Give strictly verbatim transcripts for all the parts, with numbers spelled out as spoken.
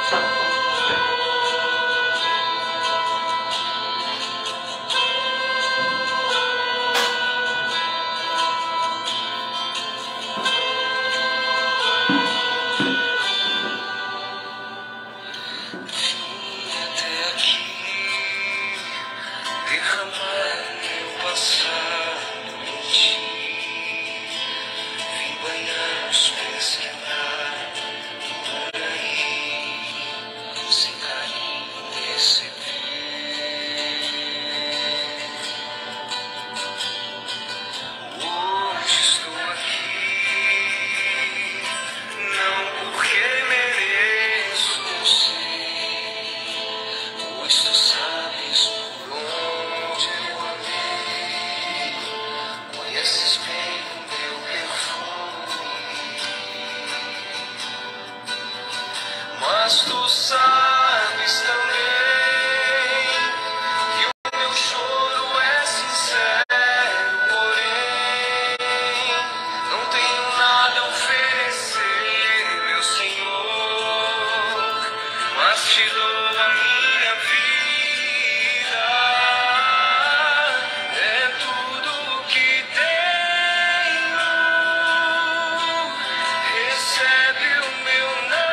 Mas tu sabes também que o meu choro é sincero, porém não tenho nada a oferecer, meu Senhor, mas te dou a minha vida, é tudo que tenho, recebe o meu nada.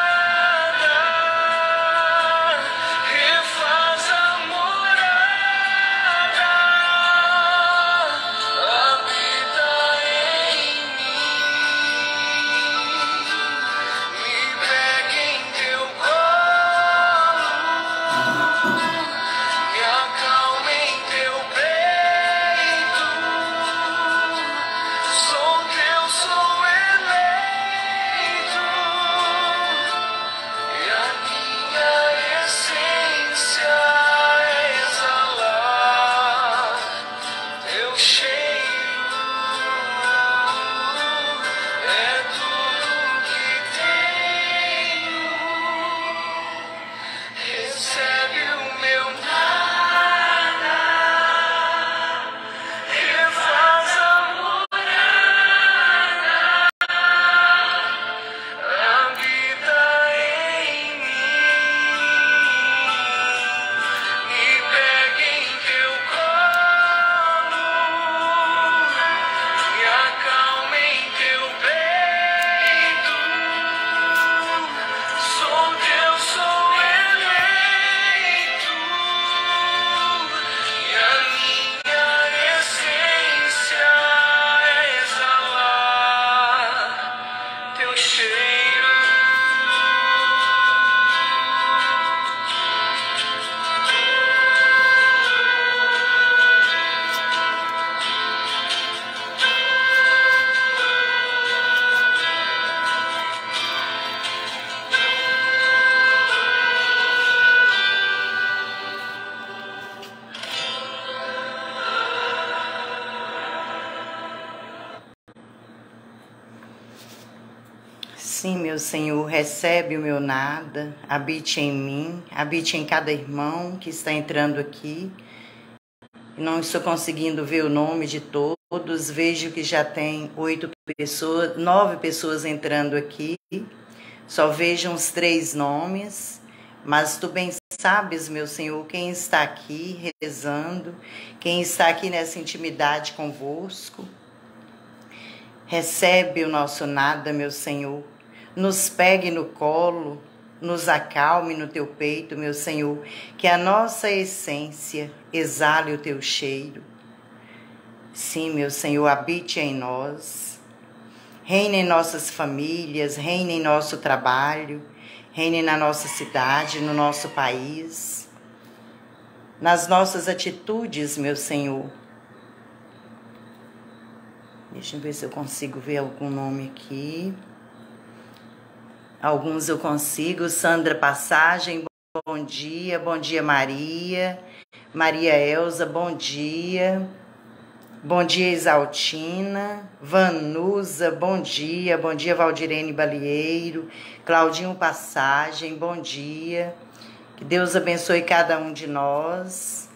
Sim, meu Senhor, recebe o meu nada, habite em mim, habite em cada irmão que está entrando aqui. Não estou conseguindo ver o nome de todos, vejo que já tem oito pessoas, nove pessoas entrando aqui, só vejo uns três nomes, mas tu bem sabes, meu Senhor, quem está aqui rezando, quem está aqui nessa intimidade convosco. Recebe o nosso nada, meu Senhor. Nos pegue no colo, nos acalme no teu peito, meu Senhor, que a nossa essência exale o teu cheiro. Sim, meu Senhor, habite em nós, reine em nossas famílias, reine em nosso trabalho, reine na nossa cidade, no nosso país, nas nossas atitudes, meu Senhor. Deixa eu ver se eu consigo ver algum nome aqui. Alguns eu consigo. Sandra Passagem, bom dia. Bom dia, Maria. Maria Elza, bom dia. Bom dia, Exaltina. Vanusa, bom dia. Bom dia, Valdirene Balieiro. Claudinho Passagem, bom dia. Que Deus abençoe cada um de nós.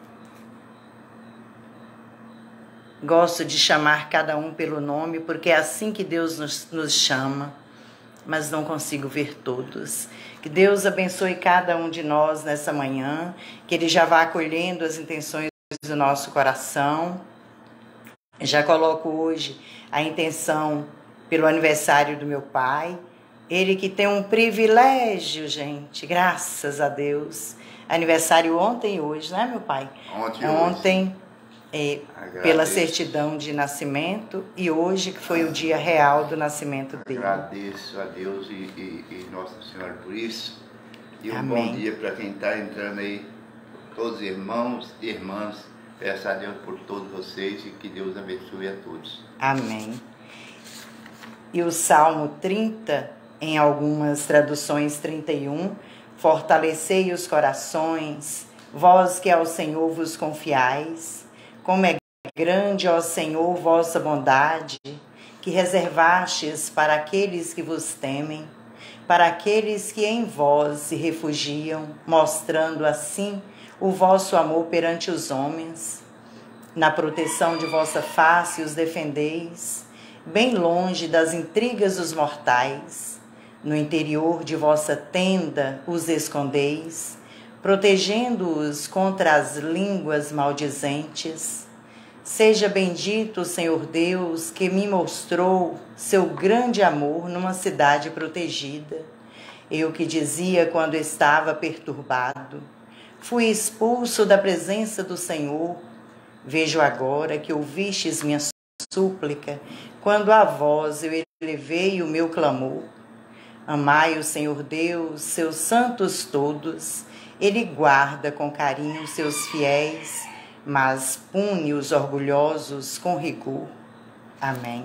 Gosto de chamar cada um pelo nome, porque é assim que Deus nos, nos chama. Mas não consigo ver todos. Que Deus abençoe cada um de nós nessa manhã, que Ele já vá acolhendo as intenções do nosso coração. Já coloco hoje a intenção pelo aniversário do meu pai. Ele que tem um privilégio, gente, graças a Deus. Aniversário ontem e hoje, né, meu pai? Ontem, ontem é, pela certidão de nascimento, e hoje que foi o dia real do nascimento dele. Agradeço a Deus e, e, e Nossa Senhora por isso. E um Amém. Bom dia para quem está entrando aí, todos os irmãos e irmãs. Peço a Deus por todos vocês e que Deus abençoe a todos. Amém. E o Salmo trinta, em algumas traduções trinta e um, fortalecei os corações, vós que ao Senhor vos confiais, como é grande, ó Senhor, vossa bondade, que reservastes para aqueles que vos temem, para aqueles que em vós se refugiam, mostrando assim o vosso amor perante os homens. Na proteção de vossa face os defendeis, bem longe das intrigas dos mortais. No interior de vossa tenda os escondeis, protegendo-os contra as línguas maldizentes. Seja bendito o Senhor Deus, que me mostrou seu grande amor numa cidade protegida. Eu que dizia quando estava perturbado, fui expulso da presença do Senhor. Vejo agora que ouvistes minha súplica, quando a vós eu elevei o meu clamor. Amai o Senhor Deus, seus santos todos. Ele guarda com carinho seus fiéis, mas pune os orgulhosos com rigor. Amém.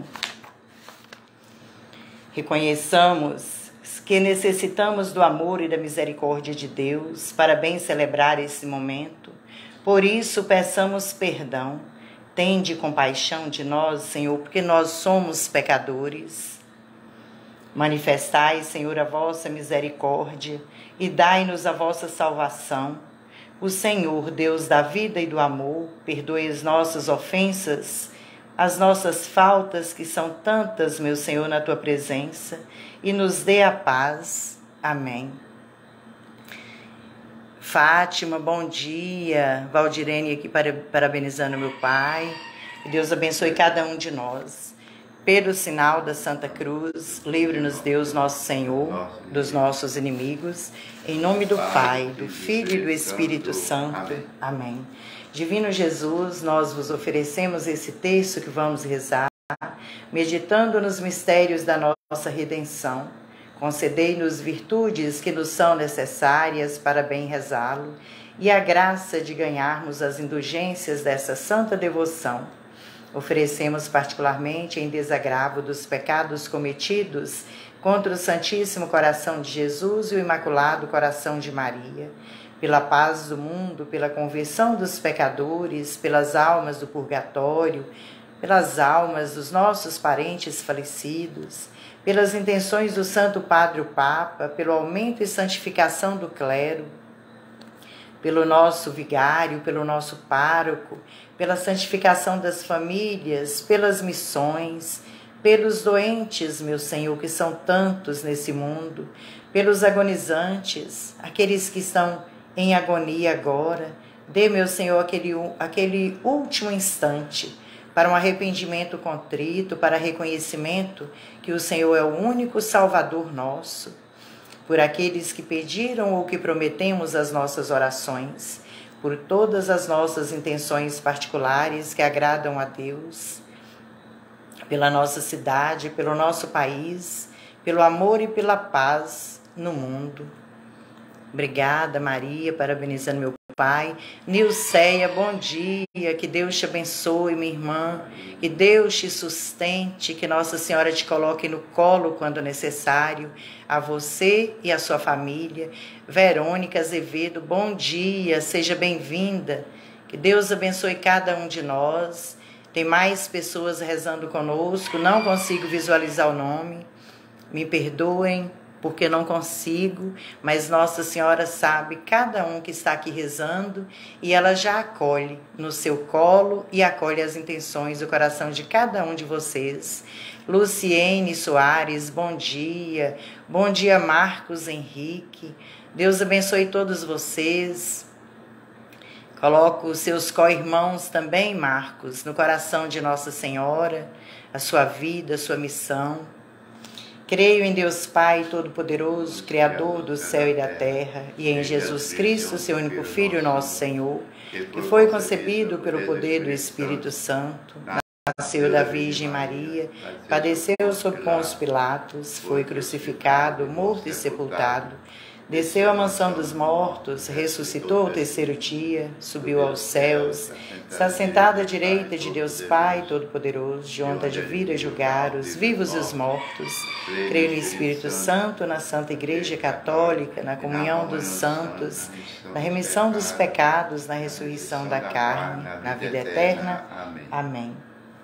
Reconheçamos que necessitamos do amor e da misericórdia de Deus para bem celebrar esse momento. Por isso, peçamos perdão. Tende compaixão de nós, Senhor, porque nós somos pecadores. Manifestai, Senhor, a vossa misericórdia e dai-nos a vossa salvação. O Senhor, Deus da vida e do amor, perdoe as nossas ofensas, as nossas faltas, que são tantas, meu Senhor, na tua presença, e nos dê a paz. Amém. Fátima, bom dia. Valdirene aqui parabenizando meu pai. Que Deus abençoe cada um de nós. Pelo sinal da Santa Cruz, livre-nos Deus, nosso Senhor, dos nossos inimigos. Em nome do Pai, do Filho e do Espírito Santo. Amém. Divino Jesus, nós vos oferecemos esse texto que vamos rezar, meditando nos mistérios da nossa redenção. Concedei-nos virtudes que nos são necessárias para bem rezá-lo e a graça de ganharmos as indulgências dessa santa devoção. Oferecemos particularmente em desagravo dos pecados cometidos contra o Santíssimo Coração de Jesus e o Imaculado Coração de Maria, pela paz do mundo, pela conversão dos pecadores, pelas almas do purgatório, pelas almas dos nossos parentes falecidos, pelas intenções do Santo Padre o Papa, pelo aumento e santificação do clero, pelo nosso vigário, pelo nosso pároco, pela santificação das famílias, pelas missões, pelos doentes, meu Senhor, que são tantos nesse mundo, pelos agonizantes, aqueles que estão em agonia agora. Dê, meu Senhor, aquele, aquele último instante para um arrependimento contrito, para reconhecimento que o Senhor é o único Salvador nosso. Por aqueles que pediram ou que prometemos as nossas orações, por todas as nossas intenções particulares que agradam a Deus, pela nossa cidade, pelo nosso país, pelo amor e pela paz no mundo. Obrigada, Maria, parabenizando meu pai. Nilceia, bom dia, que Deus te abençoe, minha irmã, que Deus te sustente, que Nossa Senhora te coloque no colo quando necessário, a você e a sua família. Verônica Azevedo, bom dia, seja bem-vinda, que Deus abençoe cada um de nós. Tem mais pessoas rezando conosco, não consigo visualizar o nome, me perdoem porque não consigo, mas Nossa Senhora sabe cada um que está aqui rezando e ela já acolhe no seu colo e acolhe as intenções do coração de cada um de vocês. Luciene Soares, bom dia. Bom dia, Marcos Henrique. Deus abençoe todos vocês. Coloco os seus co-irmãos também, Marcos, no coração de Nossa Senhora, a sua vida, a sua missão. Creio em Deus Pai Todo-Poderoso, Criador do céu e da terra, e em Jesus Cristo, seu único Filho, nosso Senhor, que foi concebido pelo poder do Espírito Santo, nasceu da Virgem Maria, padeceu sob Pôncio Pilatos, foi crucificado, morto e sepultado, desceu à mansão dos mortos, ressuscitou ao terceiro dia, subiu aos céus, está sentado à direita de Deus Pai Todo-Poderoso, de onde há de vir a julgar os vivos e os mortos. Creio no Espírito Santo, na Santa Igreja Católica, na comunhão dos santos, na remissão dos pecados, na ressurreição da carne, na vida eterna. Amém.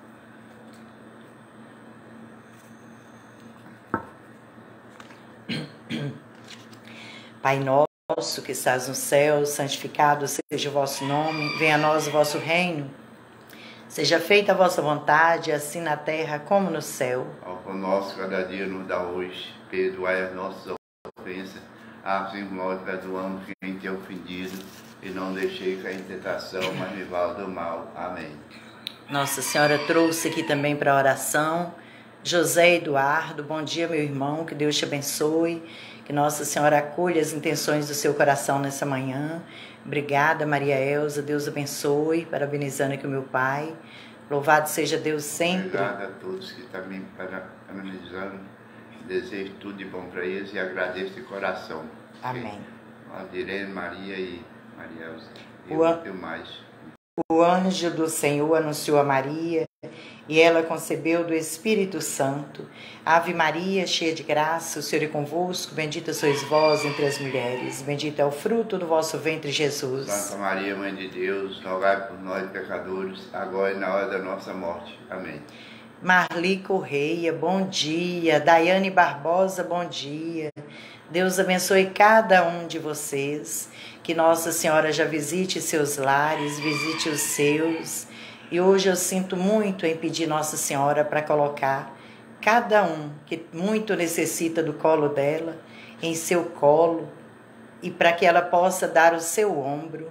Pai nosso que estás no céu, santificado seja o vosso nome, venha a nós o vosso reino, seja feita a vossa vontade, assim na terra como no céu. Ao pão nosso cada dia nos dá hoje, perdoai as nossas ofensas, assim como nós perdoamos quem tem ofendido, e não deixei cair em tentação, mas livrai do mal. Amém. Nossa Senhora trouxe aqui também para a oração José Eduardo, bom dia meu irmão, que Deus te abençoe. Que Nossa Senhora acolha as intenções do seu coração nessa manhã. Obrigada, Maria Elza. Deus abençoe. Parabenizando aqui o meu pai. Louvado seja Deus sempre. Obrigado a todos que estão me parabenizando. Desejo tudo de bom para eles e agradeço de coração. Amém. Adirene, Maria e Maria Elza. E O, an... eu mais. o anjo do Senhor anunciou a Maria e ela concebeu do Espírito Santo. Ave Maria, cheia de graça, o Senhor é convosco, bendita sois vós entre as mulheres, bendito é o fruto do vosso ventre, Jesus. Santa Maria, Mãe de Deus, rogai por nós, pecadores, agora e na hora da nossa morte. Amém. Marli Correia, bom dia. Daiane Barbosa, bom dia. Deus abençoe cada um de vocês, que Nossa Senhora já visite seus lares, visite os seus. E hoje eu sinto muito em pedir Nossa Senhora para colocar cada um que muito necessita do colo dela em seu colo e para que ela possa dar o seu ombro.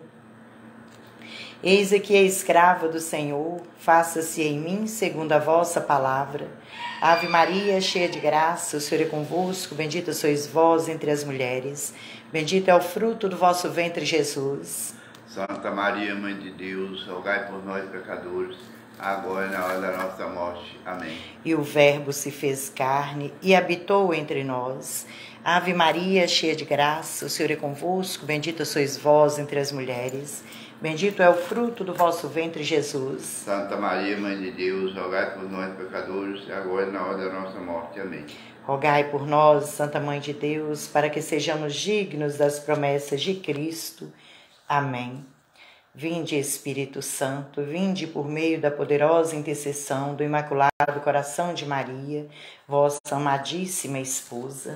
Eis aqui a escrava do Senhor, faça-se em mim segundo a vossa palavra. Ave Maria, cheia de graça, o Senhor é convosco, bendita sois vós entre as mulheres, bendito é o fruto do vosso ventre, Jesus. Santa Maria, Mãe de Deus, rogai por nós, pecadores, agora e na hora da nossa morte. Amém. E o Verbo se fez carne e habitou entre nós. Ave Maria, cheia de graça, o Senhor é convosco, bendita sois vós entre as mulheres, bendito é o fruto do vosso ventre, Jesus. Santa Maria, Mãe de Deus, rogai por nós, pecadores, agora e na hora da nossa morte. Amém. Rogai por nós, Santa Mãe de Deus, para que sejamos dignos das promessas de Cristo. Amém. Vinde, Espírito Santo, vinde por meio da poderosa intercessão do Imaculado Coração de Maria, vossa amadíssima esposa.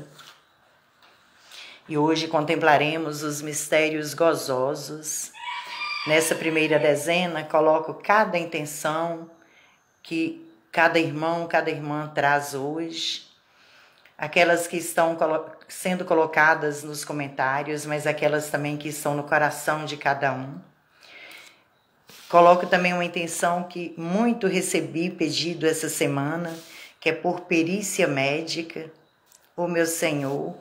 E hoje contemplaremos os mistérios gozosos. Nessa primeira dezena, coloco cada intenção que cada irmão, cada irmã traz hoje. Aquelas que estão sendo colocadas nos comentários, mas aquelas também que estão no coração de cada um. Coloco também uma intenção que muito recebi pedido essa semana, que é por perícia médica. Ô meu Senhor,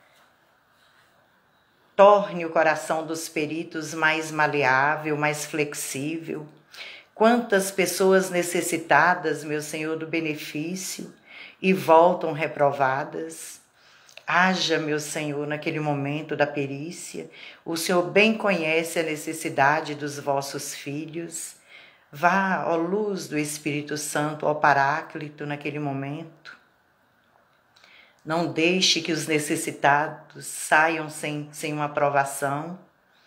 torne o coração dos peritos mais maleável, mais flexível. Quantas pessoas necessitadas, meu Senhor, do benefício, e voltam reprovadas. Haja, meu Senhor, naquele momento da perícia, o Senhor bem conhece a necessidade dos vossos filhos. Vá, ó luz do Espírito Santo, ó Paráclito, naquele momento. Não deixe que os necessitados saiam sem, sem uma aprovação.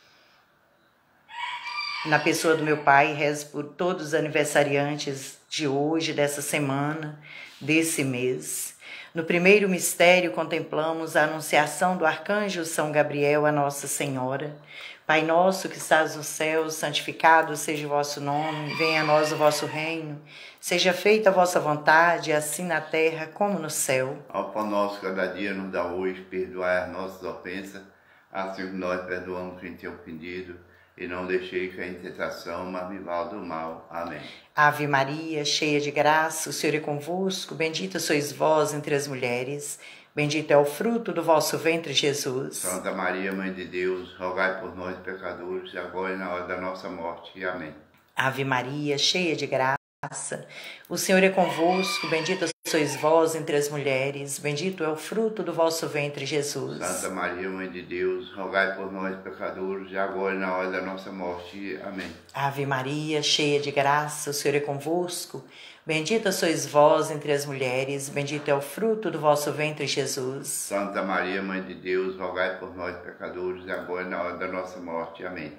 Na pessoa do meu Pai, rezo por todos os aniversariantes de hoje, dessa semana, desse mês. No primeiro mistério, contemplamos a anunciação do arcanjo São Gabriel a Nossa Senhora. Pai nosso que estás no céu, santificado seja o vosso nome, venha a nós o vosso reino, seja feita a vossa vontade, assim na terra como no céu. Ao pão nosso cada dia nos dá hoje, perdoai as nossas ofensas, assim como nós perdoamos quem tem ofendido, e não deixei cair em tentação, mas me livrai do mal. Amém. Ave Maria, cheia de graça, o Senhor é convosco, bendita sois vós entre as mulheres, bendito é o fruto do vosso ventre, Jesus. Santa Maria, Mãe de Deus, rogai por nós, pecadores, agora e na hora da nossa morte. Amém. Ave Maria, cheia de graça, o Senhor é convosco, bendita sois vós entre as mulheres, bendito é o fruto do vosso ventre, Jesus. Santa Maria, Mãe de Deus, rogai por nós, pecadores, agora e na hora da nossa morte. Amém. Ave Maria, cheia de graça, o Senhor é convosco, bendita sois vós entre as mulheres, bendito é o fruto do vosso ventre, Jesus. Santa Maria, Mãe de Deus, rogai por nós, pecadores, agora e na hora da nossa morte. Amém.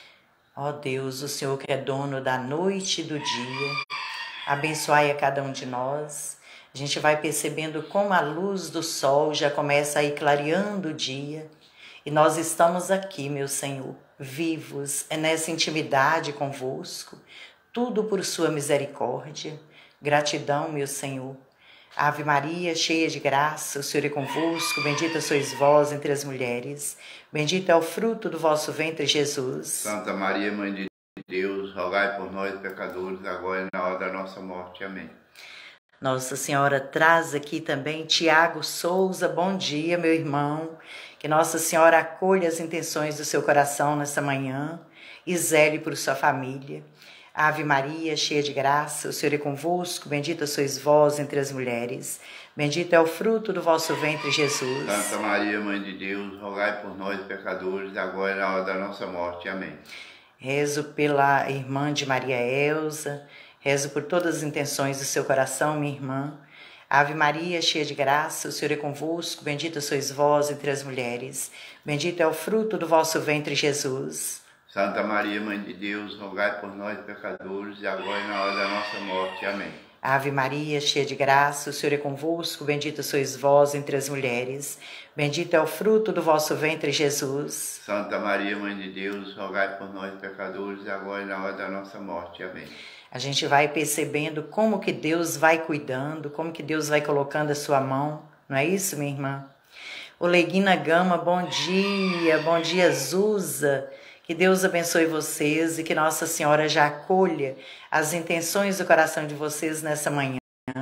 Ó Deus, o Senhor que é dono da noite e do dia, abençoai a cada um de nós. A gente vai percebendo como a luz do sol já começa a ir clareando o dia. E nós estamos aqui, meu Senhor, vivos, é nessa intimidade convosco, tudo por sua misericórdia. Gratidão, meu Senhor. Ave Maria, cheia de graça, o Senhor é convosco, bendita sois vós entre as mulheres, bendito é o fruto do vosso ventre, Jesus. Santa Maria, Mãe de Deus, rogai por nós, pecadores, agora e na hora da nossa morte. Amém. Nossa Senhora traz aqui também Tiago Souza, bom dia, meu irmão. Que Nossa Senhora acolha as intenções do seu coração nessa manhã e zele por sua família. Ave Maria, cheia de graça, o Senhor é convosco, bendita sois vós entre as mulheres, bendito é o fruto do vosso ventre, Jesus. Santa Maria, Mãe de Deus, rogai por nós, pecadores, agora e na hora da nossa morte. Amém. Rezo pela irmã de Maria Elza, rezo por todas as intenções do seu coração, minha irmã. Ave Maria, cheia de graça, o Senhor é convosco, bendita sois vós entre as mulheres, bendito é o fruto do vosso ventre, Jesus. Santa Maria, Mãe de Deus, rogai por nós, pecadores, agora e na hora da nossa morte. Amém. Ave Maria, cheia de graça, o Senhor é convosco, bendita sois vós entre as mulheres, bendito é o fruto do vosso ventre, Jesus. Santa Maria, Mãe de Deus, rogai por nós, pecadores, agora e na hora da nossa morte. Amém. A gente vai percebendo como que Deus vai cuidando, como que Deus vai colocando a sua mão, não é isso, minha irmã? Oleguina Gama, bom dia, bom dia, Zuza. Que Deus abençoe vocês e que Nossa Senhora já acolha as intenções do coração de vocês nessa manhã.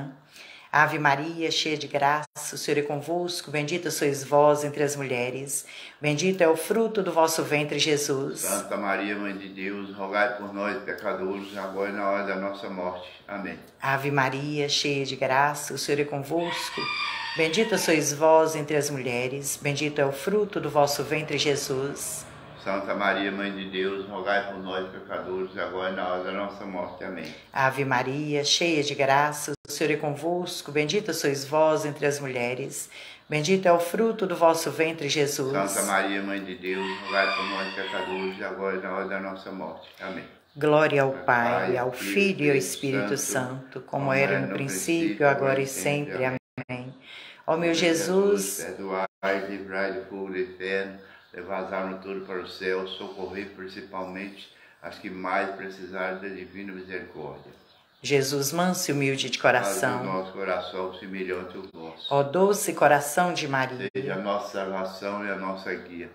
Ave Maria, cheia de graça, o Senhor é convosco, bendita sois vós entre as mulheres, bendito é o fruto do vosso ventre, Jesus. Santa Maria, Mãe de Deus, rogai por nós, pecadores, agora e na hora da nossa morte. Amém. Ave Maria, cheia de graça, o Senhor é convosco, bendita sois vós entre as mulheres, bendito é o fruto do vosso ventre, Jesus. Santa Maria, Mãe de Deus, rogai por nós, pecadores, agora e na hora da nossa morte. Amém. Ave Maria, cheia de graça, o Senhor é convosco, bendita sois vós entre as mulheres, bendito é o fruto do vosso ventre, Jesus. Santa Maria, Mãe de Deus, rogai por nós, pecadores, agora e na hora da nossa morte. Amém. Glória ao Pai, ao Filho e ao Espírito Santo, como era no princípio, agora e sempre. Amém. Ó meu Jesus, perdoai, livrai do fogo do inferno, levai as almas todas para o céu, socorrer principalmente as que mais precisarem da divina misericórdia. Jesus manso e humilde de Faz o coração, nosso coração semelhante ao vosso. ó doce coração de Maria, Seja a nossa salvação e a nossa guia.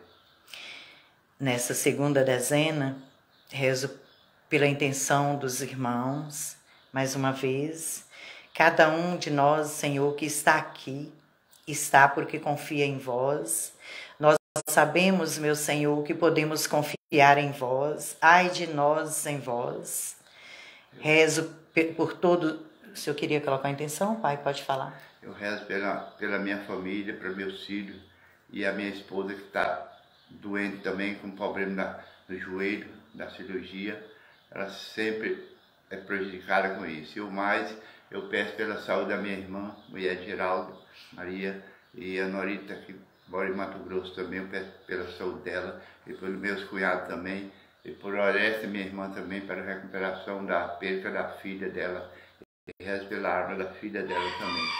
nessa segunda dezena, rezo pela intenção dos irmãos, mais uma vez, cada um de nós, Senhor, que está aqui, está porque confia em vós. Nós sabemos, meu Senhor, que podemos confiar em vós. Ai de nós em vós. Rezo por todo... O senhor queria colocar a intenção, pai? Pode falar. Eu rezo pela, pela minha família, para meus filhos e a minha esposa que está doente também, com problema na, no joelho, da cirurgia. Ela sempre é prejudicada com isso. E o mais, eu peço pela saúde da minha irmã, mulher Geraldo, Maria, e a Norita, que mora em Mato Grosso também. Eu peço pela saúde dela e pelos meus cunhados também. E por Oreste, minha irmã também, para a recuperação da perca da filha dela. E rezo pela arma da filha dela também.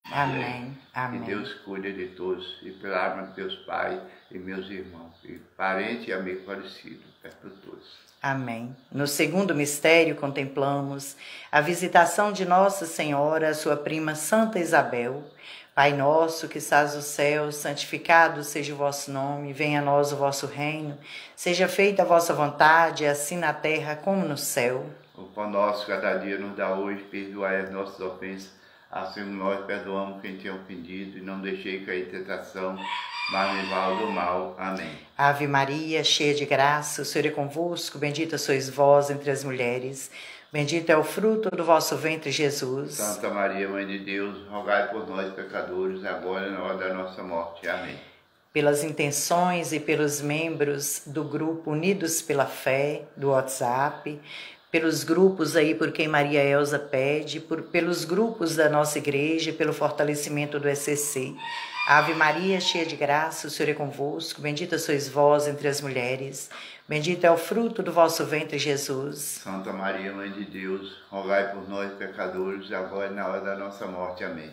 Amém. Que Amém. Deus cuide de todos, e pela arma de meus pais e meus irmãos, e parente e amigo falecido, perto de todos. Amém. No segundo mistério, contemplamos a visitação de Nossa Senhora, a sua prima Santa Isabel. Pai nosso, que estás no céu, santificado seja o vosso nome, venha a nós o vosso reino, seja feita a vossa vontade, assim na terra como no céu. O pão nosso cada dia nos dá hoje, perdoai as nossas ofensas, assim como nós perdoamos quem tem ofendido, e não deixei cair em tentação, mas livrai do mal. Amém. Ave Maria, cheia de graça, o Senhor é convosco, bendita sois vós entre as mulheres, bendito é o fruto do vosso ventre, Jesus. Santa Maria, Mãe de Deus, rogai por nós, pecadores, agora e na hora da nossa morte. Amém. Pelas intenções e pelos membros do grupo Unidos pela Fé, do WhatsApp, pelos grupos aí por quem Maria Elza pede, por, pelos grupos da nossa igreja, pelo fortalecimento do E C C. Ave Maria, cheia de graça, o Senhor é convosco, bendita sois vós entre as mulheres, bendito é o fruto do vosso ventre, Jesus. Santa Maria, Mãe de Deus, rogai por nós, pecadores, agora e na hora da nossa morte. Amém.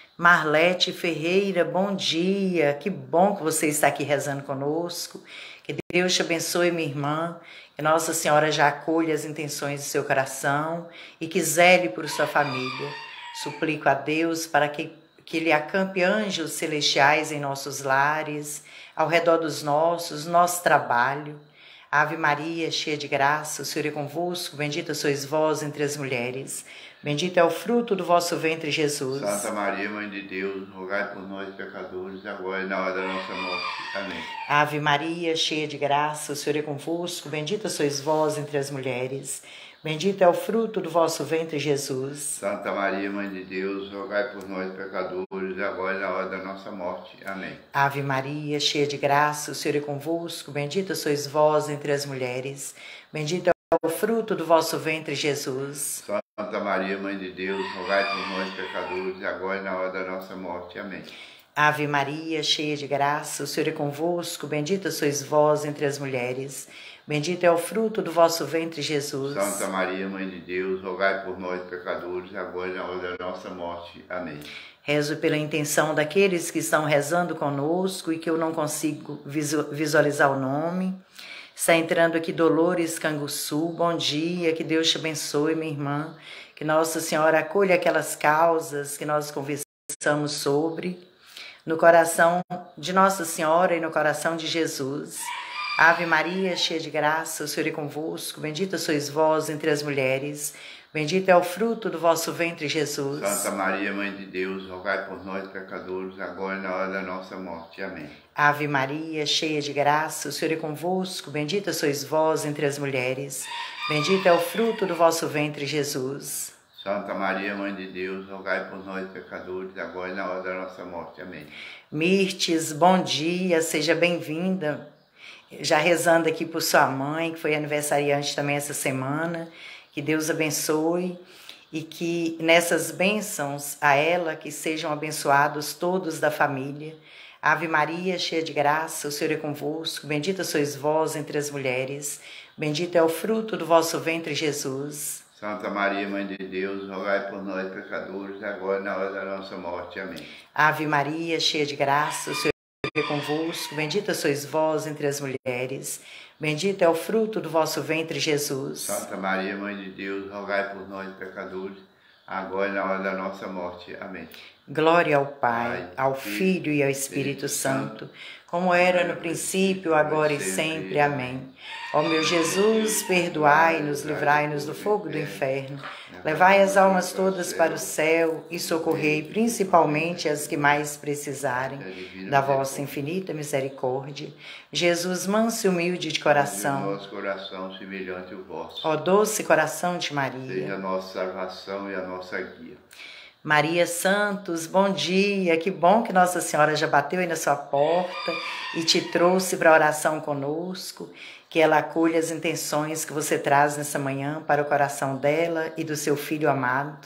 Marlete Ferreira, bom dia, que bom que você está aqui rezando conosco, que Deus te abençoe, minha irmã, que Nossa Senhora já acolha as intenções do seu coração e que zele por sua família. Suplico a Deus para que, que Ele acampe anjos celestiais em nossos lares, ao redor dos nossos, nosso trabalho. Ave Maria, cheia de graça, o Senhor é convosco, bendita sois vós entre as mulheres, bendito é o fruto do vosso ventre, Jesus. Santa Maria, Mãe de Deus, rogai por nós, pecadores, agora e na hora da nossa morte. Amém. Ave Maria, cheia de graça, o Senhor é convosco, bendita sois vós entre as mulheres, bendito é o fruto do vosso ventre, Jesus. Santa Maria, Mãe de Deus, rogai por nós, pecadores, agora e na hora da nossa morte. Amém. Ave Maria, cheia de graça, o Senhor é convosco, bendita sois vós entre as mulheres, bendito é o fruto do vosso ventre, Jesus. Santa Maria, Mãe de Deus, rogai por nós, pecadores, agora e na hora da nossa morte. Amém. Ave Maria, cheia de graça, o Senhor é convosco, bendita sois vós entre as mulheres, bendito é o fruto do vosso ventre, Jesus. Santa Maria, Mãe de Deus, rogai por nós, pecadores, agora e na hora da nossa morte. Amém. Rezo pela intenção daqueles que estão rezando conosco e que eu não consigo visualizar o nome. Está entrando aqui Dolores Canguçu, bom dia, que Deus te abençoe, minha irmã, que Nossa Senhora acolha aquelas causas que nós conversamos sobre, no coração de Nossa Senhora e no coração de Jesus. Ave Maria, cheia de graça, o Senhor é convosco, bendita sois vós entre as mulheres, bendito é o fruto do vosso ventre, Jesus. Santa Maria, Mãe de Deus, rogai por nós, pecadores, agora e na hora da nossa morte. Amém. Ave Maria, cheia de graça, o Senhor é convosco, bendita sois vós entre as mulheres, bendito é o fruto do vosso ventre, Jesus. Santa Maria, Mãe de Deus, rogai por nós, pecadores, agora e na hora da nossa morte. Amém. Mirtes, bom dia, seja bem-vinda. Já rezando aqui por sua mãe, que foi aniversariante também essa semana, que Deus abençoe e que nessas bênçãos a ela, que sejam abençoados todos da família. Ave Maria, cheia de graça, o Senhor é convosco, bendita sois vós entre as mulheres, bendito é o fruto do vosso ventre, Jesus. Santa Maria, Mãe de Deus, rogai por nós, pecadores, agora e na hora da nossa morte. Amém. Ave Maria, cheia de graça, o Senhor é convosco, bendita sois vós entre as mulheres, bendito é o fruto do vosso ventre, Jesus. Santa Maria, Mãe de Deus, rogai por nós, pecadores, agora e na hora da nossa morte. Amém. Glória ao Pai, Pai, ao Filho, Filho e ao Espírito Santo, como era no princípio, agora e sempre. Amém. Ó meu Jesus, perdoai-nos, livrai-nos do fogo do inferno, levai as almas todas para o céu e socorrei principalmente as que mais precisarem da vossa infinita misericórdia. Jesus, manso e humilde de coração, nosso coração semelhante ao vosso. ó doce coração de Maria. Seja a nossa salvação e a nossa guia. Maria Santos, bom dia, que bom que Nossa Senhora já bateu aí na sua porta e te trouxe para a oração conosco, que ela acolha as intenções que você traz nessa manhã para o coração dela e do seu filho amado.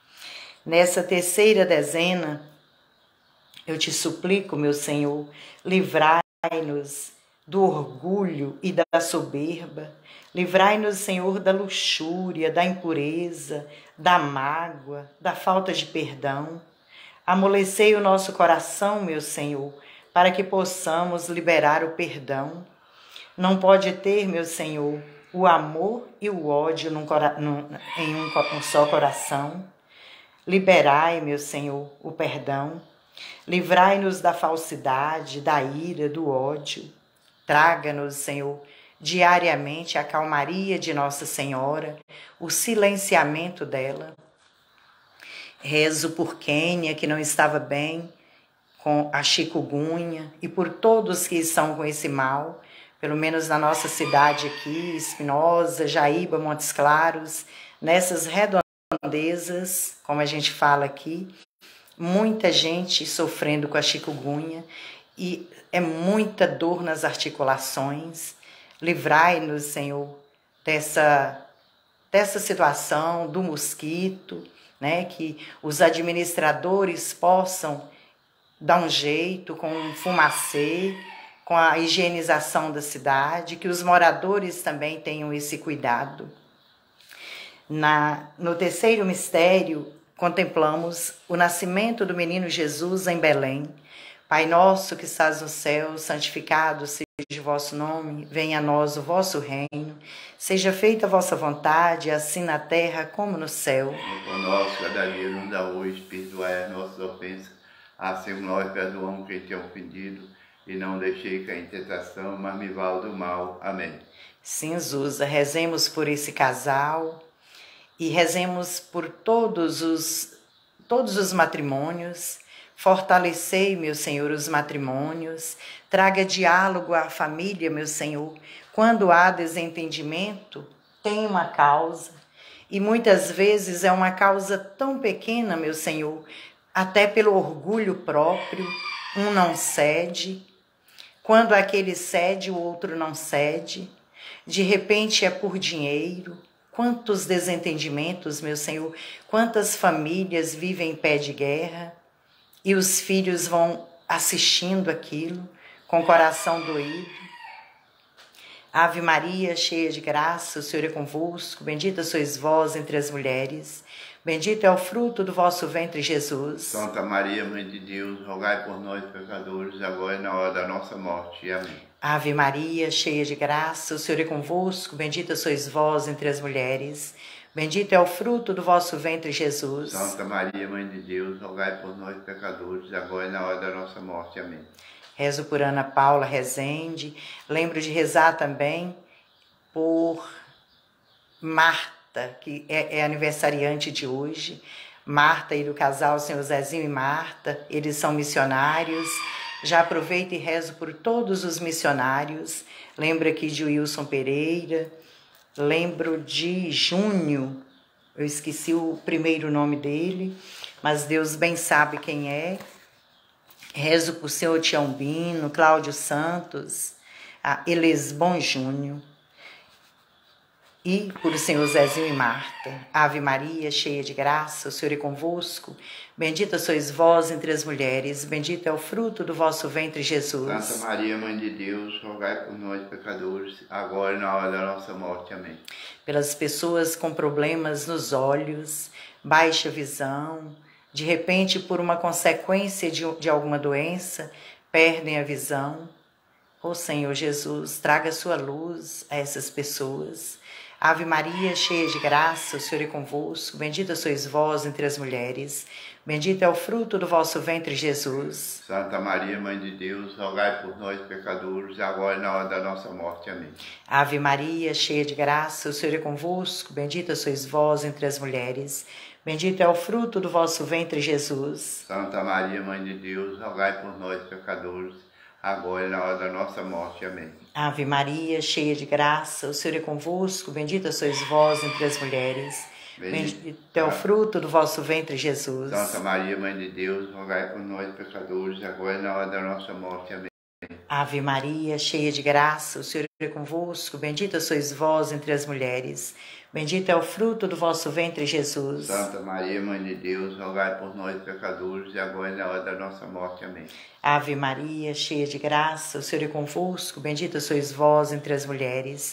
Nessa terceira dezena, eu te suplico, meu Senhor, livrai-nos do orgulho e da soberba, livrai-nos, Senhor, da luxúria, da impureza, da mágoa, da falta de perdão. Amolecei o nosso coração, meu Senhor, para que possamos liberar o perdão. Não pode ter, meu Senhor, o amor e o ódio num, num, em um, um só coração. Liberai, meu Senhor, o perdão. Livrai-nos da falsidade, da ira, do ódio. Traga-nos, Senhor, diariamente a calmaria de Nossa Senhora, o silenciamento dela. Rezo por Quênia, que não estava bem com a chikungunya, e por todos que estão com esse mal, pelo menos na nossa cidade aqui, Espinosa, Jaíba, Montes Claros, nessas redondezas, como a gente fala aqui, muita gente sofrendo com a chikungunya e é muita dor nas articulações. Livrai-nos, Senhor, dessa, dessa situação do mosquito, né? Que os administradores possam dar um jeito com um fumacê, com a higienização da cidade, que os moradores também tenham esse cuidado. Na, no terceiro mistério, contemplamos o nascimento do menino Jesus em Belém. Pai nosso que estás no céu, santificado seja o vosso nome, venha a nós o vosso reino, seja feita a vossa vontade, assim na terra como no céu. O pão nosso cada dia nos dá hoje, perdoai as nossas ofensas, assim como nós perdoamos quem tem ofendido, e não deixei cair em tentação, mas me val do mal. Amém. Sim, Zusa, rezemos por esse casal e rezemos por todos os, todos os matrimônios. Fortalecei, meu Senhor, os matrimônios, traga diálogo à família, meu Senhor. Quando há desentendimento, tem uma causa, e muitas vezes é uma causa tão pequena, meu Senhor, até pelo orgulho próprio, um não cede. Quando aquele cede, o outro não cede. De repente é por dinheiro. Quantos desentendimentos, meu Senhor, quantas famílias vivem em pé de guerra, e os filhos vão assistindo aquilo com o coração doído. Ave Maria, cheia de graça, o Senhor é convosco, bendita sois vós entre as mulheres, bendito é o fruto do vosso ventre, Jesus. Santa Maria, Mãe de Deus, rogai por nós, pecadores, agora e na hora da nossa morte. Amém. Ave Maria, cheia de graça, o Senhor é convosco, bendita sois vós entre as mulheres, bendito é o fruto do vosso ventre, Jesus. Santa Maria, Mãe de Deus, rogai por nós, pecadores, agora e na hora da nossa morte. Amém. Rezo por Ana Paula Rezende. Lembro de rezar também por Marta, que é, é aniversariante de hoje. Marta e do casal Senhor Zezinho e Marta, eles são missionários. Já aproveito e rezo por todos os missionários. Lembro aqui de Wilson Pereira. Lembro de Júnior, eu esqueci o primeiro nome dele, mas Deus bem sabe quem é. Rezo por Senhor Tiambino, Cláudio Santos, a Elesbon Júnior e por o Senhor Zezinho e Marta. Ave Maria, cheia de graça, o Senhor é convosco. Bendita sois vós entre as mulheres, bendito é o fruto do vosso ventre, Jesus. Santa Maria, Mãe de Deus, rogai por nós, pecadores, agora e na hora da nossa morte. Amém. Pelas pessoas com problemas nos olhos, baixa visão, de repente, por uma consequência de, de alguma doença, perdem a visão. Ó Senhor Jesus, traga sua luz a essas pessoas. Ave Maria, cheia de graça, o Senhor é convosco, bendita sois vós entre as mulheres, bendito é o fruto do vosso ventre, Jesus. Santa Maria, Mãe de Deus, rogai por nós, pecadores, agora e na hora da nossa morte. Amém. Ave Maria, cheia de graça, o Senhor é convosco, bendita sois vós entre as mulheres, bendito é o fruto do vosso ventre, Jesus. Santa Maria, Mãe de Deus, rogai por nós, pecadores, agora e na hora da nossa morte. Amém. Ave Maria, cheia de graça, o Senhor é convosco, bendita sois vós entre as mulheres, bendito é o fruto do vosso ventre, Jesus. Santa Maria, Mãe de Deus, rogai por nós, pecadores, agora e na hora da nossa morte. Amém. Ave Maria, cheia de graça, o Senhor é convosco, bendita sois vós entre as mulheres, bendito é o fruto do vosso ventre, Jesus. Santa Maria, Mãe de Deus, rogai por nós, pecadores, agora e na hora da nossa morte. Amém. Ave Maria, cheia de graça, o Senhor é convosco, bendita sois vós entre as mulheres,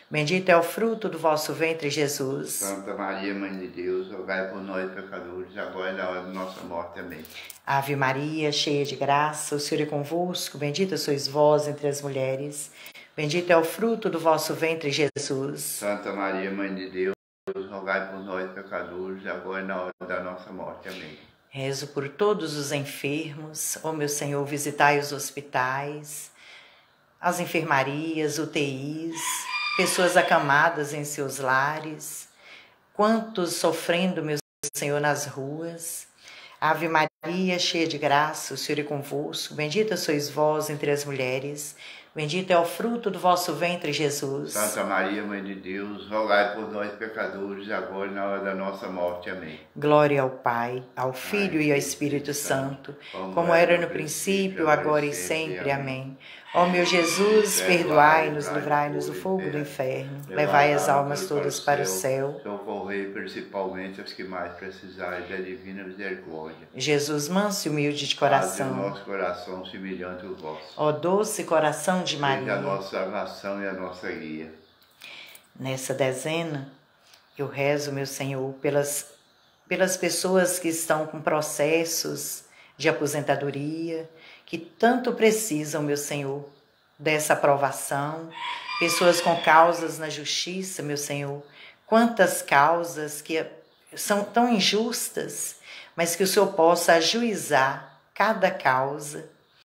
Bendito é o fruto do vosso ventre, Jesus. Santa Maria, Mãe de Deus, rogai por nós, pecadores, agora e na hora de nossa morte. Amém. Ave Maria, cheia de graça, o Senhor é convosco. Bendita sois vós entre as mulheres. Bendito é o fruto do vosso ventre, Jesus. Santa Maria, Mãe de Deus, rogai por nós, pecadores, agora e na hora da nossa morte. Amém. Rezo por todos os enfermos. Ó meu Senhor, visitai os hospitais, as enfermarias, U T Is, pessoas acamadas em seus lares, quantos sofrendo, meu Senhor, nas ruas. Ave Maria, cheia de graça, o Senhor é convosco. Bendita sois vós entre as mulheres. Bendito é o fruto do vosso ventre, Jesus. Santa Maria, Mãe de Deus, rogai por nós, pecadores, agora e na hora da nossa morte. Amém. Glória ao Pai, ao Filho e ao Espírito Santo, como era no princípio, agora e sempre. Amém. Ó meu Jesus, perdoai-nos, livrai-nos do fogo do inferno, levai as almas todas para o céu. Socorrei principalmente as que mais precisarem da divina misericórdia. Jesus, manso e humilde de Faze o coração, nosso coração semelhante ao vosso. ó doce coração de Seja a Maria. nossa salvação e a nossa guia. Nessa dezena, eu rezo, meu Senhor, pelas, pelas pessoas que estão com processos de aposentadoria, que tanto precisam, meu Senhor, dessa aprovação. Pessoas com causas na justiça, meu Senhor. Quantas causas que são tão injustas, mas que o Senhor possa ajuizar cada causa.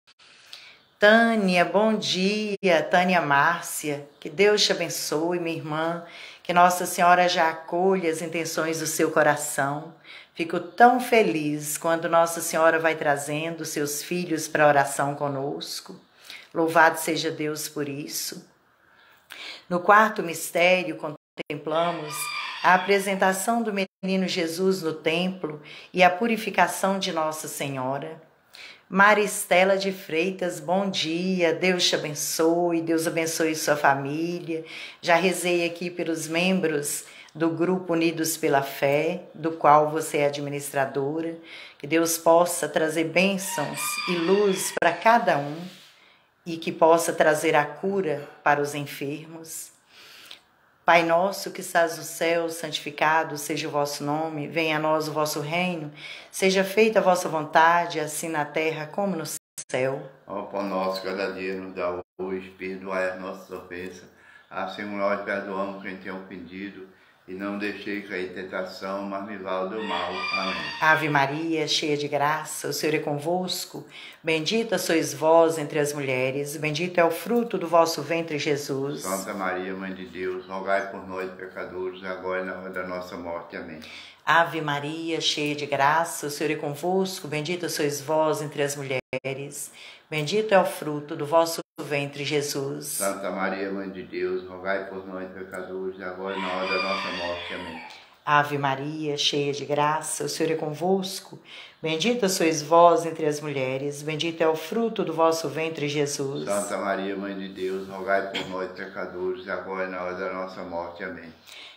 Tânia, bom dia. Tânia Márcia, que Deus te abençoe, minha irmã, que Nossa Senhora já acolha as intenções do seu coração. Fico tão feliz quando Nossa Senhora vai trazendo seus filhos para a oração conosco. Louvado seja Deus por isso. No quarto mistério, contemplamos a apresentação do menino Jesus no templo e a purificação de Nossa Senhora. Maristela de Freitas, bom dia, Deus te abençoe, Deus abençoe sua família. Já rezei aqui pelos membros do Grupo Unidos pela Fé, do qual você é administradora. Que Deus possa trazer bênçãos e luz para cada um e que possa trazer a cura para os enfermos. Pai nosso que estás no céu, santificado seja o vosso nome, venha a nós o vosso reino, seja feita a vossa vontade, assim na terra como no céu. Ó Pão nosso, cada dia nos dá hoje, perdoai as nossas ofensas, assim nós perdoamos quem tem ofendido, e não deixei cair em tentação, mas me livrai do mal. Amém. Ave Maria, cheia de graça, o Senhor é convosco. Bendita sois vós entre as mulheres, bendito é o fruto do vosso ventre, Jesus. Santa Maria, Mãe de Deus, rogai por nós, pecadores, agora e na hora da nossa morte. Amém. Ave Maria, cheia de graça, o Senhor é convosco. Bendita sois vós entre as mulheres, bendito é o fruto do vosso ventre, Jesus. Santa Maria, Mãe de Deus, rogai por nós, pecadores, agora e na hora da nossa morte. Amém. Ave Maria, cheia de graça, o Senhor é convosco. Bendita sois vós entre as mulheres, bendito é o fruto do vosso ventre, Jesus. Santa Maria, Mãe de Deus, rogai por nós, pecadores, agora e na hora da nossa morte. Amém.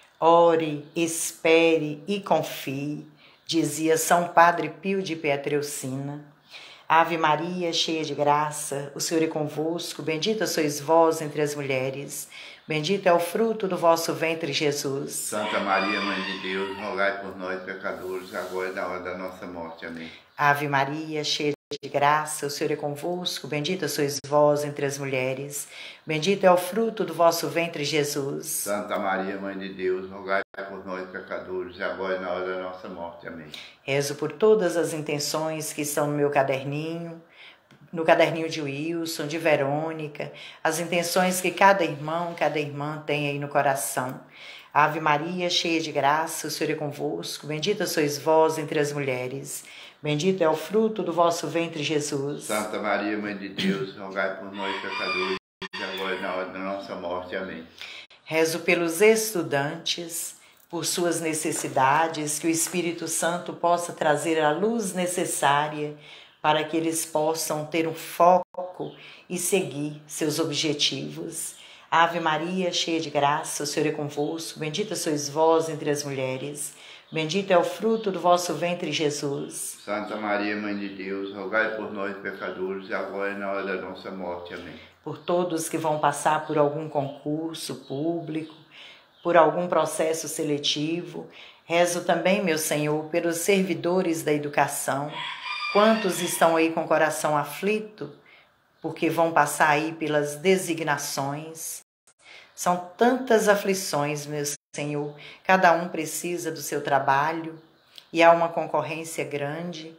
Ore, espere e confie, dizia São Padre Pio de Pietrelcina. Ave Maria, cheia de graça, o Senhor é convosco, bendita sois vós entre as mulheres, bendito é o fruto do vosso ventre, Jesus. Santa Maria, Mãe de Deus, rogai por nós, pecadores, agora e na hora da nossa morte. Amém. Ave Maria, cheia de graça, o Senhor é convosco, bendita sois vós entre as mulheres, bendito é o fruto do vosso ventre, Jesus. Santa Maria, Mãe de Deus, rogai por nós, pecadores, agora e na hora da nossa morte. Amém. Rezo por todas as intenções que estão no meu caderninho, no caderninho de Wilson, de Verônica, as intenções que cada irmão, cada irmã tem aí no coração. Ave Maria, cheia de graça, o Senhor é convosco, bendita sois vós entre as mulheres, bendito é o fruto do vosso ventre, Jesus. Santa Maria, Mãe de Deus, rogai por nós, pecadores, agora e na hora da nossa morte. Amém. Rezo pelos estudantes, por suas necessidades, que o Espírito Santo possa trazer a luz necessária para que eles possam ter um foco e seguir seus objetivos. Ave Maria, cheia de graça, o Senhor é convosco, bendita sois vós entre as mulheres, bendito é o fruto do vosso ventre, Jesus. Santa Maria, Mãe de Deus, rogai por nós, pecadores, agora e na hora da nossa morte. Amém. por todos que vão passar por algum concurso público, por algum processo seletivo. Rezo também, meu Senhor, pelos servidores da educação. Quantos estão aí com o coração aflito, porque vão passar aí pelas designações. São tantas aflições, meu Senhor. Cada um precisa do seu trabalho e há uma concorrência grande.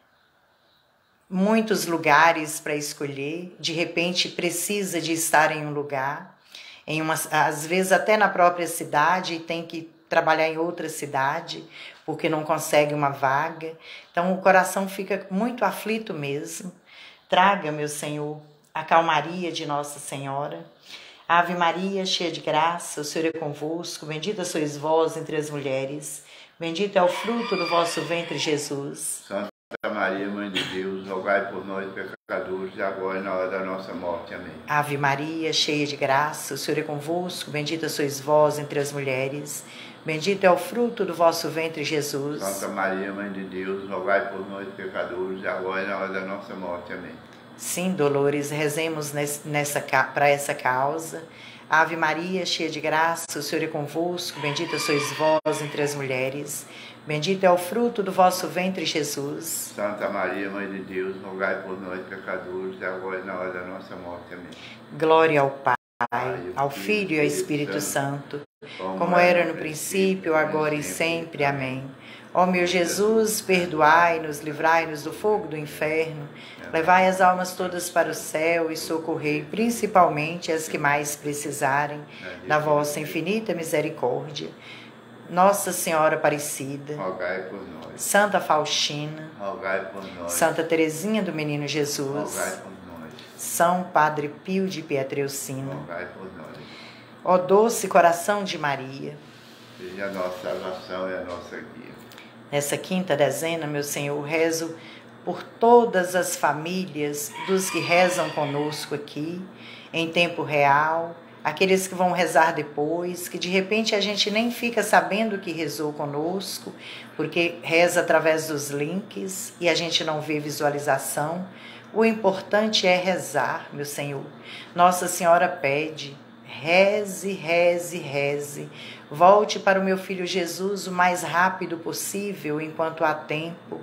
Muitos lugares para escolher. De repente precisa de estar em um lugar, em uma, às vezes até na própria cidade, e tem que trabalhar em outra cidade porque não consegue uma vaga. Então o coração fica muito aflito mesmo. Traga, meu Senhor, a calmaria de Nossa Senhora. Ave Maria, cheia de graça, o Senhor é convosco. Bendita sois vós entre as mulheres. Bendito é o fruto do vosso ventre, Jesus. Santa Maria, Mãe de Deus, rogai por nós, pecadores, agora e na hora da nossa morte. Amém. Ave Maria, cheia de graça, o Senhor é convosco. Bendita sois vós entre as mulheres. Bendito é o fruto do vosso ventre, Jesus. Santa Maria, Mãe de Deus, rogai por nós, pecadores, agora e na hora da nossa morte. Amém. Sim, Dolores, rezemos nessa, para essa causa. Ave Maria, cheia de graça, o Senhor é convosco. Bendita sois vós entre as mulheres. Bendito é o fruto do vosso ventre, Jesus. Santa Maria, Mãe de Deus, rogai por nós, pecadores, agora e na hora da nossa morte. Amém. Glória ao Pai, ao Filho e ao Espírito Santo, como era no princípio, agora e sempre. Amém. Ó meu Jesus, perdoai-nos, livrai-nos do fogo do inferno, levai as almas todas para o céu e socorrei principalmente as que mais precisarem da vossa infinita misericórdia. Nossa Senhora Aparecida, rogai por nós. Santa Faustina, rogai por nós. Santa Teresinha do Menino Jesus, rogai por nós. São Padre Pio de Pietrelcina, rogai por nós. ó doce coração de Maria, Seja a nossa salvação e a nossa guia. Nessa quinta dezena, meu Senhor, rezo por todas as famílias dos que rezam conosco aqui, em tempo real, aqueles que vão rezar depois, que de repente a gente nem fica sabendo que rezou conosco, porque reza através dos links e a gente não vê visualização. O importante é rezar, meu Senhor. Nossa Senhora pede, reze, reze, reze. Volte para o meu filho Jesus o mais rápido possível, enquanto há tempo.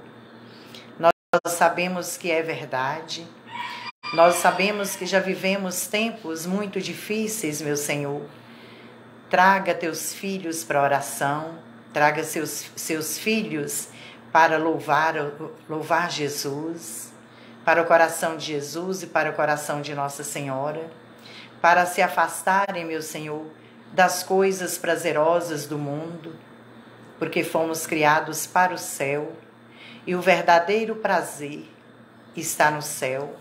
Nós sabemos que é verdade. Nós sabemos que já vivemos tempos muito difíceis, meu Senhor. Traga teus filhos para a oração. Traga seus, seus filhos para louvar, louvar Jesus, para o coração de Jesus e para o coração de Nossa Senhora, para se afastarem, meu Senhor, das coisas prazerosas do mundo, porque fomos criados para o céu e o verdadeiro prazer está no céu.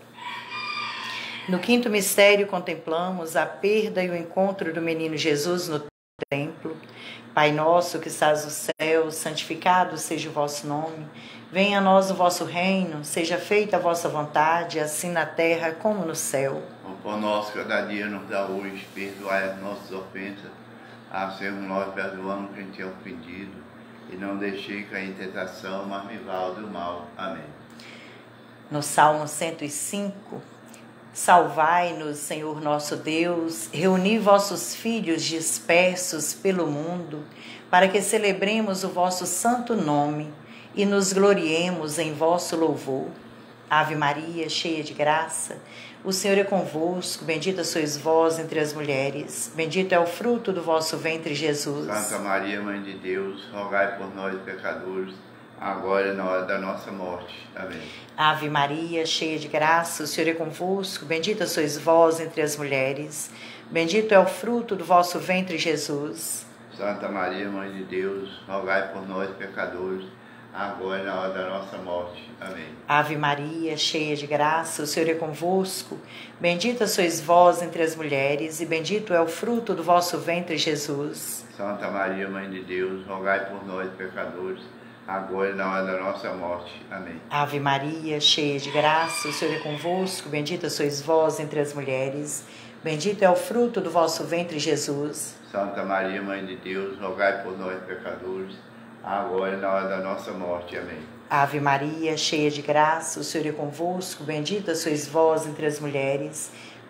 No quinto mistério contemplamos a perda e o encontro do menino Jesus no templo. Pai nosso que estás no céu, santificado seja o vosso nome. Venha a nós o vosso reino, seja feita a vossa vontade, assim na terra como no céu. O pão nosso cada dia nos dá hoje, perdoai as nossas ofensas, assim como nós perdoamos quem tem ofendido, e não deixei cair em tentação, mas me livrai do mal. Amém. No Salmo cento e cinco, salvai-nos, Senhor nosso Deus, reuni vossos filhos dispersos pelo mundo, para que celebremos o vosso santo nome e nos gloriemos em vosso louvor. Ave Maria, cheia de graça, o Senhor é convosco, bendita sois vós entre as mulheres, bendito é o fruto do vosso ventre, Jesus. Santa Maria, Mãe de Deus, rogai por nós, pecadores, agora e na hora da nossa morte. Amém. Ave Maria, cheia de graça, o Senhor é convosco, bendita sois vós entre as mulheres, bendito é o fruto do vosso ventre, Jesus. Santa Maria, Mãe de Deus, rogai por nós, pecadores, agora e na hora da nossa morte. Amém. Ave Maria, cheia de graça, o Senhor é convosco, bendita sois vós entre as mulheres, e bendito é o fruto do vosso ventre, Jesus. Santa Maria, Mãe de Deus, rogai por nós, pecadores, agora e na hora da nossa morte. Amém. Ave Maria, cheia de graça, o Senhor é convosco, bendita sois vós entre as mulheres, bendito é o fruto do vosso ventre, Jesus. Santa Maria, Mãe de Deus, rogai por nós, pecadores, agora e na hora da nossa morte. Amém. Ave Maria, cheia de graça, o Senhor é convosco, bendita sois vós entre as mulheres,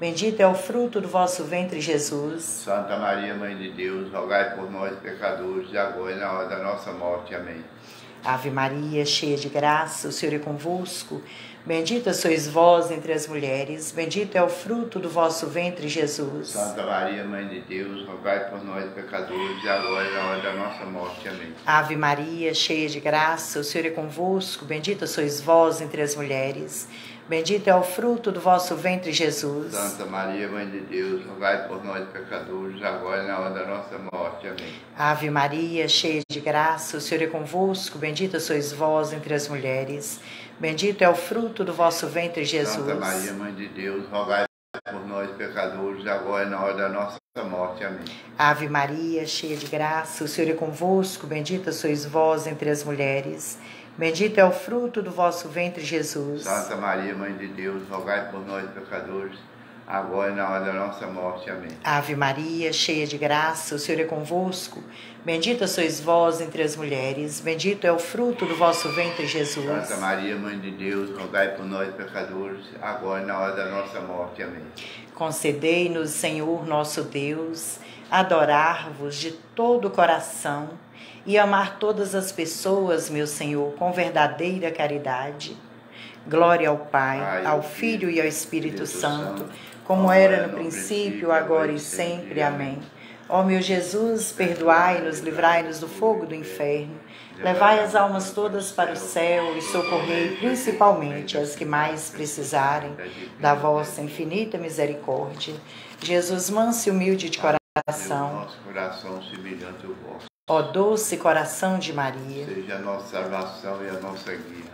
Bendito é o fruto do vosso ventre, Jesus. Santa Maria, Mãe de Deus, rogai por nós, pecadores, agora e na hora da nossa morte. Amém. Ave Maria, cheia de graça, o Senhor é convosco. Bendita sois vós entre as mulheres, bendito é o fruto do vosso ventre, Jesus. Santa Maria, Mãe de Deus, rogai por nós, pecadores, agora e na hora da nossa morte. Amém. Ave Maria, cheia de graça, o Senhor é convosco. Bendita sois vós entre as mulheres, bendito é o fruto do vosso ventre, Jesus. Santa Maria, Mãe de Deus, rogai por nós, pecadores, agora e na hora da nossa morte. Amém. Ave Maria, cheia de graça, o Senhor é convosco. Bendita sois vós entre as mulheres, bendito é o fruto do vosso ventre, Jesus. Santa Maria, Mãe de Deus, rogai por nós, pecadores, agora e na hora da nossa morte. Amém. Ave Maria, cheia de graça, o Senhor é convosco. Bendita sois vós entre as mulheres, bendito é o fruto do vosso ventre, Jesus. Santa Maria, Mãe de Deus, rogai por nós, pecadores, agora e na hora da nossa morte. Amém. Ave Maria, cheia de graça, o Senhor é convosco. Bendita sois vós entre as mulheres, bendito é o fruto do vosso ventre, Jesus. Santa Maria, Mãe de Deus, rogai por nós, pecadores, agora e na hora da nossa morte. Amém. Concedei-nos, Senhor nosso Deus, adorar-vos de todo o coração e amar todas as pessoas, meu Senhor, com verdadeira caridade. Glória ao Pai, Pai, ao Filho e ao Espírito Santo, como era no princípio, agora e sempre. Amém. Ó meu Jesus, perdoai-nos, livrai-nos do fogo do inferno, levai as almas todas para o céu e socorrei principalmente as que mais precisarem da vossa infinita misericórdia. Jesus, manso e humilde de coração, Nosso coração semelhante ao vosso. ó doce coração de Maria, Seja a nossa salvação e a nossa guia.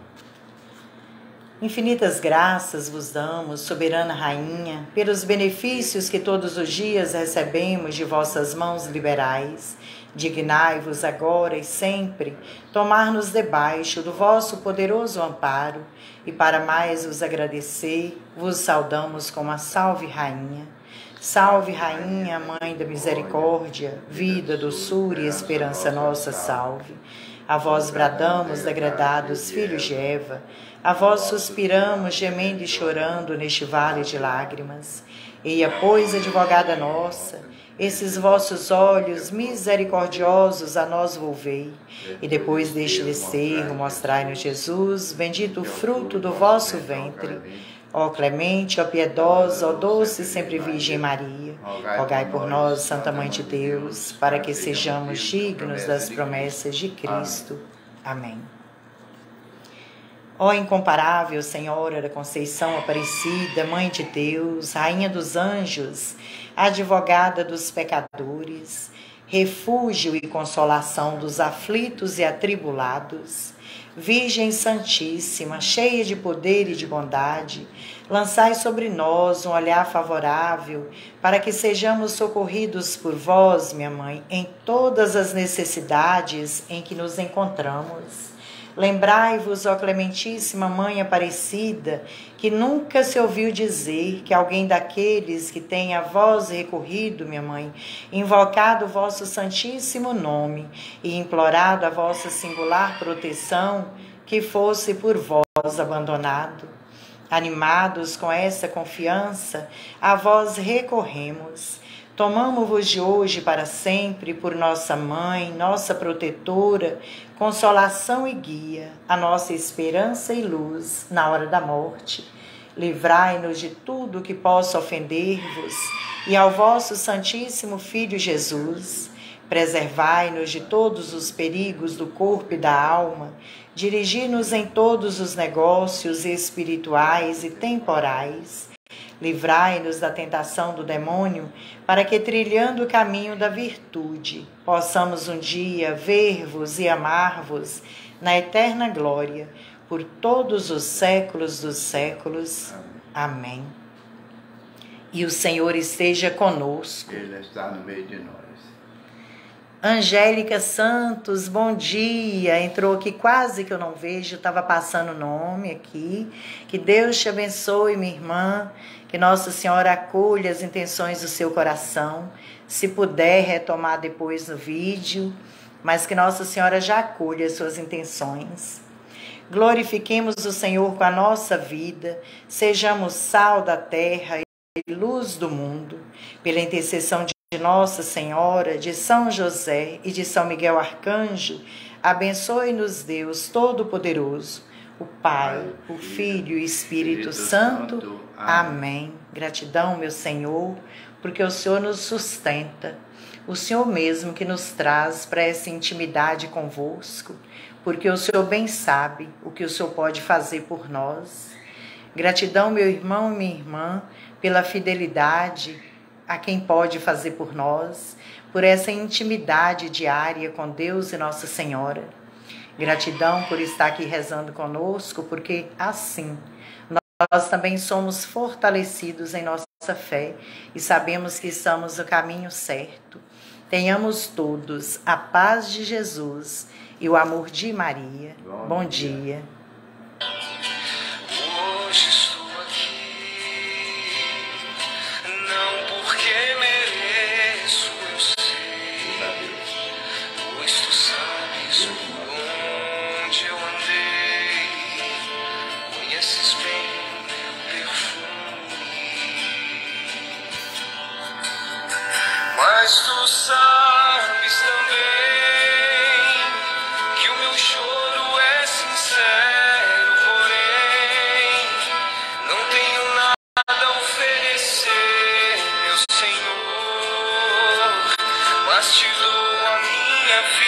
infinitas graças vos damos, soberana Rainha, pelos benefícios que todos os dias recebemos de vossas mãos liberais. Dignai-vos agora e sempre tomar-nos debaixo do vosso poderoso amparo, e para mais vos agradecer, vos saudamos como a Salve Rainha. Salve Rainha, Mãe da Misericórdia, vida, doçura e esperança nossa, salve. A vós bradamos, degradados filhos de Eva, a vós suspiramos, gemendo e chorando neste vale de lágrimas. Eia, pois, advogada nossa, esses vossos olhos misericordiosos a nós volvei, e depois deste desterro mostrai-nos Jesus, bendito o fruto do vosso ventre. Ó clemente, ó piedosa, ó doce e sempre Virgem Maria, rogai por nós, Santa Mãe de Deus, para que sejamos dignos das promessas de Cristo. Amém. Ó incomparável Senhora da Conceição Aparecida, Mãe de Deus, Rainha dos Anjos, advogada dos pecadores, refúgio e consolação dos aflitos e atribulados, Virgem Santíssima, cheia de poder e de bondade, lançai sobre nós um olhar favorável, para que sejamos socorridos por vós, minha Mãe, em todas as necessidades em que nos encontramos. Lembrai-vos, ó Clementíssima Mãe Aparecida, que nunca se ouviu dizer que alguém daqueles que tem a vós recorrido, minha Mãe, invocado o vosso santíssimo nome e implorado a vossa singular proteção, que fosse por vós abandonado. Animados com essa confiança, a vós recorremos. Tomamo-vos de hoje para sempre por nossa Mãe, nossa protetora, consolação e guia, a nossa esperança e luz na hora da morte. Livrai-nos de tudo que possa ofender-vos e ao vosso Santíssimo Filho Jesus. Preservai-nos de todos os perigos do corpo e da alma. Dirigi-nos em todos os negócios espirituais e temporais. Livrai-nos da tentação do demônio, para que, trilhando o caminho da virtude, possamos um dia ver-vos e amar-vos na eterna glória, por todos os séculos dos séculos. Amém. E o Senhor esteja conosco. Ele está no meio de nós. Angélica Santos, bom dia. Entrou aqui quase que eu não vejo, estava passando o nome aqui. Que Deus te abençoe, minha irmã. Que Nossa Senhora acolha as intenções do seu coração. Se puder retomar depois no vídeo, mas que Nossa Senhora já acolha as suas intenções. Glorifiquemos o Senhor com a nossa vida. Sejamos sal da terra luz do mundo, pela intercessão de Nossa Senhora, de São José e de São Miguel Arcanjo, abençoe-nos Deus Todo-Poderoso, o Pai, o Filho e o Espírito Santo. Amém. Gratidão, meu Senhor, porque o Senhor nos sustenta, o Senhor mesmo que nos traz para essa intimidade convosco, porque o Senhor bem sabe o que o Senhor pode fazer por nós. Gratidão, meu irmão e minha irmã, pela fidelidade a quem pode fazer por nós, por essa intimidade diária com Deus e Nossa Senhora. Gratidão por estar aqui rezando conosco, porque assim nós também somos fortalecidos em nossa fé e sabemos que estamos no caminho certo. Tenhamos todos a paz de Jesus e o amor de Maria. Bom, Bom dia. dia. Hoje estou aqui, não porque mereço, eu sei, pois tu sabes por onde eu andei, conheces bem meu perfume, mas tu sabes também que o meu choro é sincero, porém não tenho nada a oferecer, meu Senhor, mas te dou a minha vida.